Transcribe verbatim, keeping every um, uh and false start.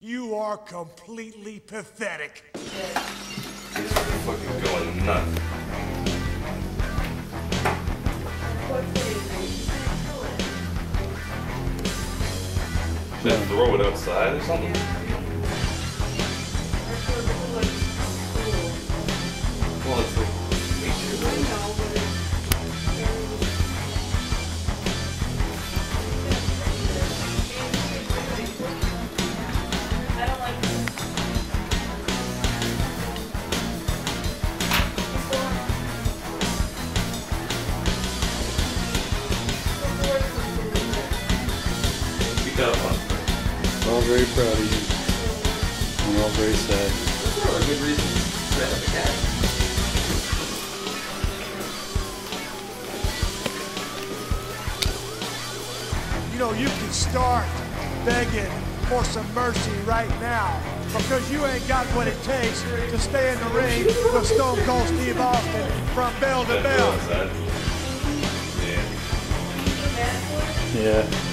You are completely pathetic. He's fucking going nuts. Should I throw it outside or something? Well, it's like We're all very proud of you. We're all very sad. That's not a good reason to have a cat. You know, you can start begging for some mercy right now because you ain't got what it takes to stay in the ring with Stone Cold Steve Austin from bell to bell. Yeah. Yeah.